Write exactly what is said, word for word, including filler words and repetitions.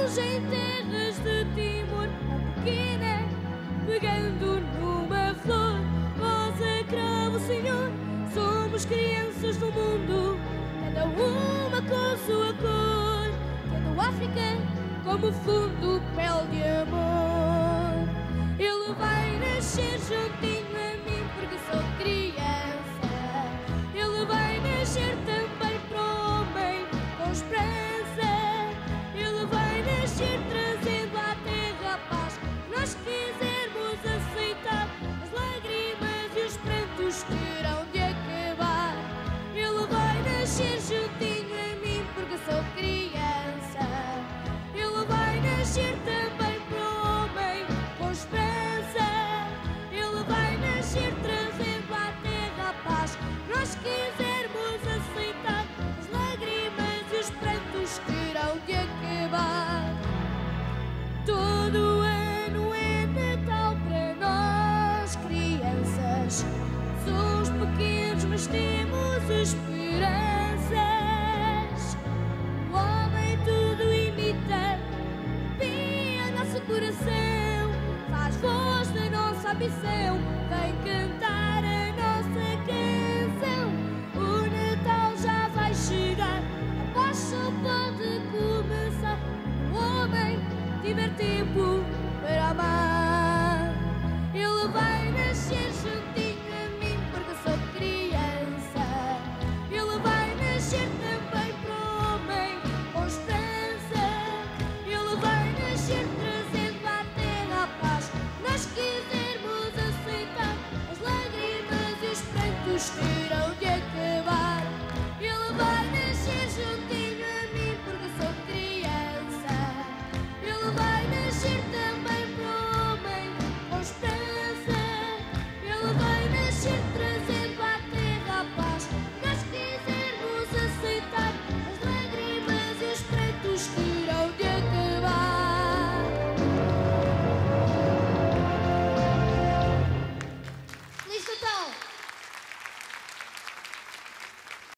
hoje em terras de Timor, a pequena, pegando numa flor, rosa, cravo, Senhor, somos crianças do mundo, cada uma com sua cor, tendo África como fundo, pele de amor. Ele vai nascer juntinho a mim porque sou criança. Ele vai nascer também para o homem com esperança. Ele vai nascer trazendo à terra a paz que nós quisermos aceitar. As lágrimas e os prantos terão de acabar. Ele vai nascer juntinho a mim porque sou criança. Ele vai nascer também para o homem com esperança. Ele vai nascer trazendo à terra a paz que nós quisermos aceitar. As lágrimas e os prantos terão de acabar. Todo ano é Natal para nós, crianças. Somos pequenos, mas temos esperanças. O homem tudo imita, pia nosso coração, faz voz da nossa ambição, vem cantar a nossa canção. O Natal já vai chegar, a paz só pode começar. O homem tiver tempo para amar.